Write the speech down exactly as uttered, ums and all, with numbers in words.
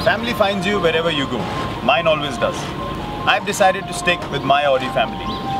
Family finds you wherever you go. Mine always does. I've decided to stick with my Audi family.